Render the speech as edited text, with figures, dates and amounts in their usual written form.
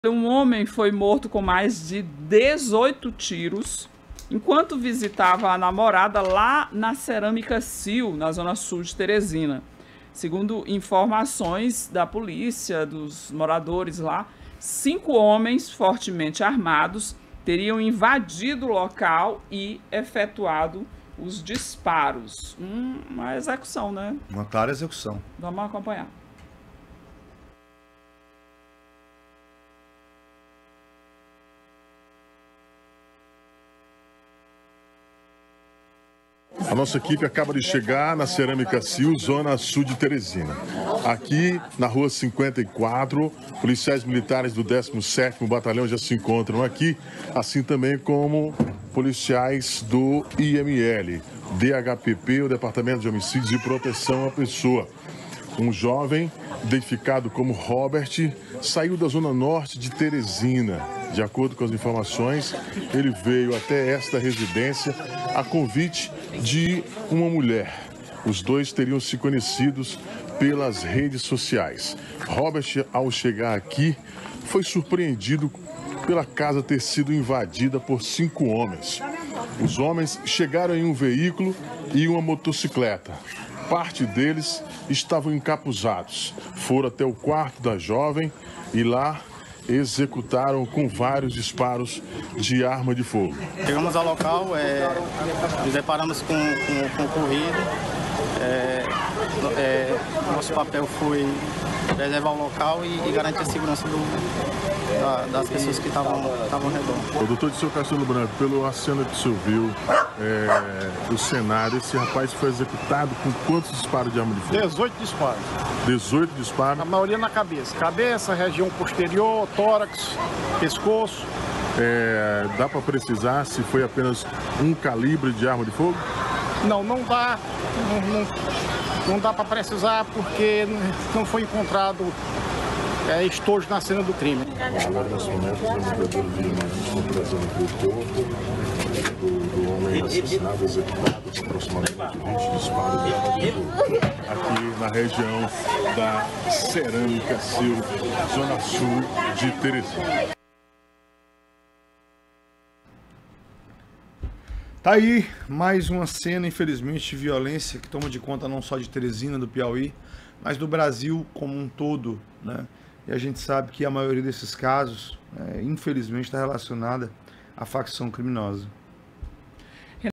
Um homem foi morto com mais de 18 tiros enquanto visitava a namorada lá na Cerâmica Sil, na zona sul de Teresina. Segundo informações da polícia, dos moradores lá, 5 homens fortemente armados teriam invadido o local e efetuado os disparos. Uma execução, né? Uma clara execução. Vamos acompanhar. A nossa equipe acaba de chegar na Cerâmica Sil, zona sul de Teresina. Aqui, na rua 54, policiais militares do 17º Batalhão já se encontram aqui, assim também como policiais do IML, DHPP, o Departamento de Homicídios e Proteção à Pessoa. Um jovem, identificado como Robert, saiu da zona norte de Teresina. De acordo com as informações, ele veio até esta residência a convite de uma mulher. Os dois teriam se conhecidos pelas redes sociais. Robert, ao chegar aqui, foi surpreendido pela casa ter sido invadida por 5 homens. Os homens chegaram em um veículo e uma motocicleta. Parte deles estavam encapuzados. Foram até o quarto da jovem e lá executaram com vários disparos de arma de fogo. Chegamos ao local, nos deparamos com o ocorrido. Nosso papel foi preservar o local e garantir a segurança das pessoas que estavam ao redor. O doutor Disseu Castelo Branco, pelo aceno que o senhor viu, o cenário, esse rapaz foi executado com quantos disparos de arma de fogo? 18 disparos. 18 disparos? A maioria na cabeça. Cabeça, região posterior, tórax, pescoço. Dá para precisar se foi apenas um calibre de arma de fogo? Não dá. Não dá para precisar porque não foi encontrado estojo na cena do crime. Agora, nesse momento, os demonstradores de imagens estão trazendo aqui o corpo do homem assassinado, executado, com aproximadamente 20 disparos de arma de fogo. Aqui na região da Cerâmica Sil, zona sul de Teresina. Tá aí mais uma cena, infelizmente, de violência que toma de conta não só de Teresina, do Piauí, mas do Brasil como um todo, né? E a gente sabe que a maioria desses casos, infelizmente, está relacionada à facção criminosa.